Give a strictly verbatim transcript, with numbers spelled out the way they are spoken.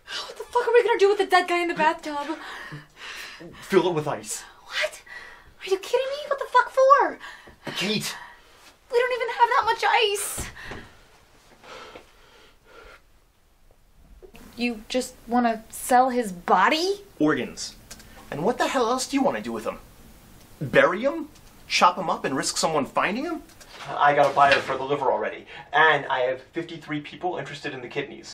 What the fuck are we gonna do with the dead guy in the bathtub? Fill it with ice. What? Are you kidding me? What the fuck for? Kate! We don't even have that much ice. You just want to sell his body? Organs. And what the hell else do you want to do with them? Bury him? Chop him up and risk someone finding him? I got a buyer for the liver already. And I have fifty-three people interested in the kidneys.